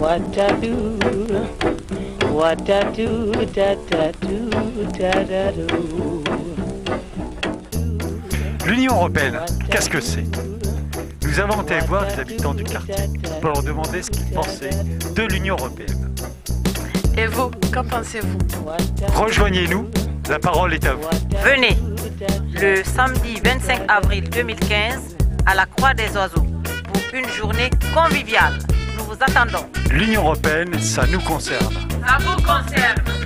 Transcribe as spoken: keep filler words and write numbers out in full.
what I do, what I do, da da do, da da do. L'Union européenne, qu'est-ce que c'est? Nous avons été voir les habitants du quartier pour leur demander ce qu'ils pensaient de l'Union européenne. Et vous, qu'en pensez-vous? Rejoignez-nous, la parole est à vous. Venez, le samedi vingt-cinq avril deux mille quinze, à la Croix des Oiseaux, pour une journée conviviale. Nous vous attendons. L'Union européenne, ça nous concerne. Ça vous concerne.